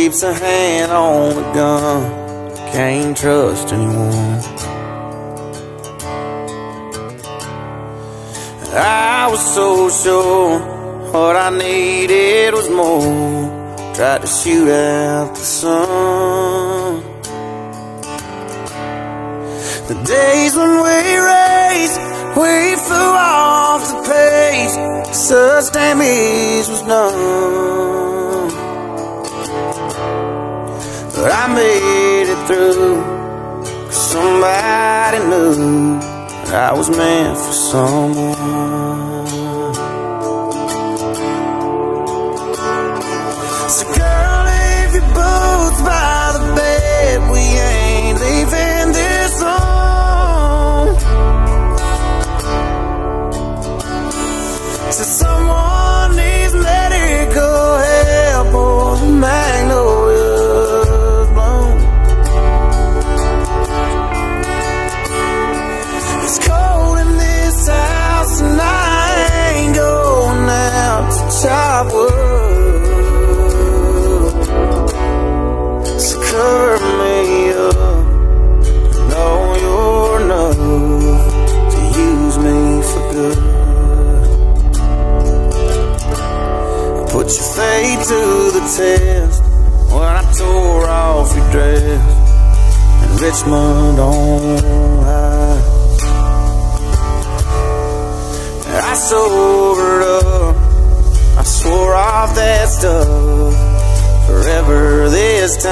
keeps a hand on the gun, can't trust anyone. I was so sure what I needed was more. Tried to shoot out the sun. The days when we raced, we flew off the pace, such damage was done. But I made it through, 'cause somebody knew I was meant for someone. So girl, leave your boots by the bed, we ain't leaving this home. So someone needs medical help or the magnolia's blown. It's cold in this house and I ain't going out to chop wood. So cover me up, know you're enough to use me for good. Put your fate to the test when I tore off your dress in Richmond on High. I sobered up, I swore off that stuff forever this